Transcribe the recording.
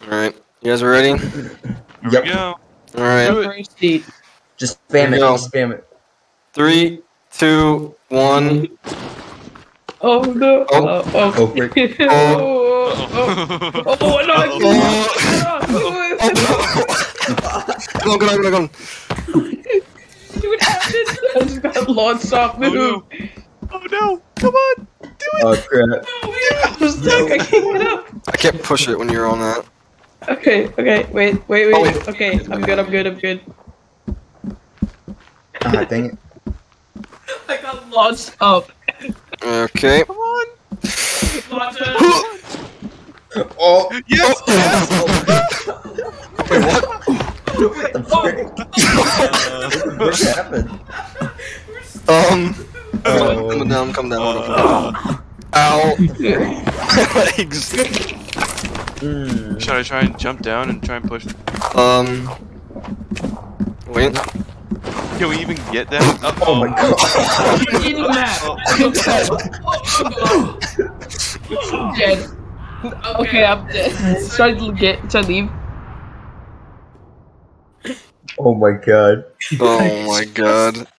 Alright, you guys ready? Here Yep. we go. Alright, Just spam it. Go. Just spam it. 3, 2, 1. Oh no! Oh. Oh, great. Oh no! Come on, come on. What happened? I just got launched off. Move! Oh no! Come on! Oh crap. I'm stuck. I can't get up. I can't push it when you're on that. Okay. Wait. Okay, I'm good. Ah, dang it. I got launched up. Okay. Come on! Launch up. Oh. Yes! Wait, what? What the frick? What happened? Oh. Come down. Hold on. Ow. Legs. Should I try and jump down and try and push? Wait. Can we even get down? Oh my god. I'm eating that. I'm dead. Okay, I'm dead. Try to leave. Oh my god. Oh my god.